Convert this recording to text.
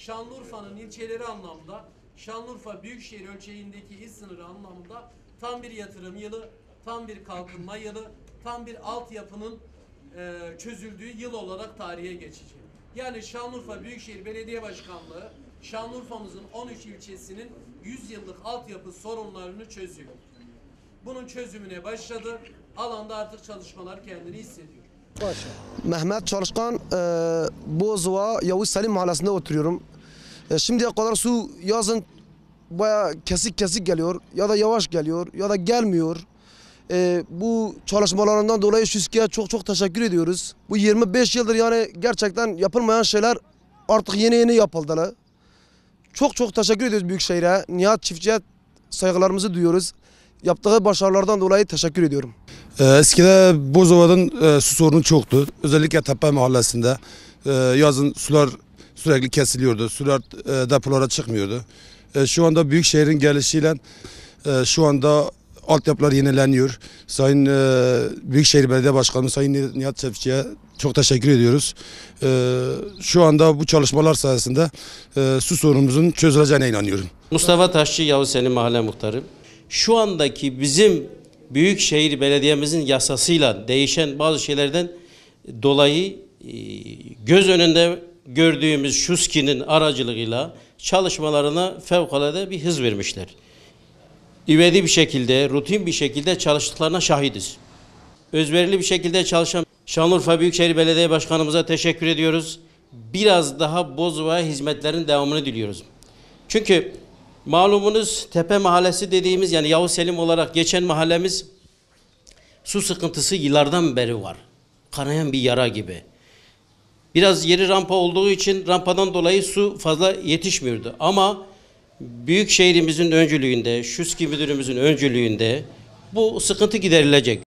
Şanlıurfa'nın ilçeleri anlamda, Şanlıurfa Büyükşehir ölçeğindeki il sınırı anlamında tam bir yatırım yılı, tam bir kalkınma yılı, tam bir altyapının çözüldüğü yıl olarak tarihe geçecek. Yani Şanlıurfa Büyükşehir Belediye Başkanlığı Şanlıurfa'mızın 13 ilçesinin 100 yıllık altyapı sorunlarını çözüyor. Bunun çözümüne başladı. Alanda artık çalışmalar kendini hissediyor. Mehmet Çalışkan, Bozova Yavuz Selim Mahallesi'nde oturuyorum. Şimdiye kadar su yazın bayağı kesik kesik geliyor ya da yavaş geliyor ya da gelmiyor. Bu çalışmalarından dolayı Şüski'ye çok teşekkür ediyoruz. Bu 25 yıldır yani gerçekten yapılmayan şeyler artık yeni yapıldılar. Çok teşekkür ediyoruz Büyükşehir'e. Nihat Çiftçi'ye saygılarımızı duyuyoruz. Yaptığı başarılardan dolayı teşekkür ediyorum. Eskide Bozova'nın su sorunu çoktu. Özellikle Tepe Mahallesi'nde yazın sular sürekli kesiliyordu. Sular depolara çıkmıyordu. Şu anda Büyükşehir'in gelişiyle şu anda altyapılar yenileniyor. Sayın Büyükşehir Belediye Başkanı Sayın Nihat Çiftçi'ye çok teşekkür ediyoruz. Şu anda bu çalışmalar sayesinde su sorunumuzun çözüleceğine inanıyorum. Mustafa Taşçı, Yavuz Selim Mahalle Muhtarı. Şu andaki bizim Büyükşehir Belediye'mizin yasasıyla değişen bazı şeylerden dolayı göz önünde gördüğümüz Şuski'nin aracılığıyla çalışmalarına fevkalade bir hız vermişler. İvedi bir şekilde, rutin bir şekilde çalıştıklarına şahidiz. Özverili bir şekilde çalışan Şanlıurfa Büyükşehir Belediye Başkanımıza teşekkür ediyoruz. Biraz daha Bozova'ya hizmetlerin devamını diliyoruz. Çünkü malumunuz Tepe Mahallesi dediğimiz yani Yavuz Selim olarak geçen mahallemiz su sıkıntısı yıllardan beri var. Kanayan bir yara gibi. Biraz yeri rampa olduğu için rampadan dolayı su fazla yetişmiyordu. Ama Büyükşehirimizin öncülüğünde, Şuski Müdürümüzün öncülüğünde bu sıkıntı giderilecek.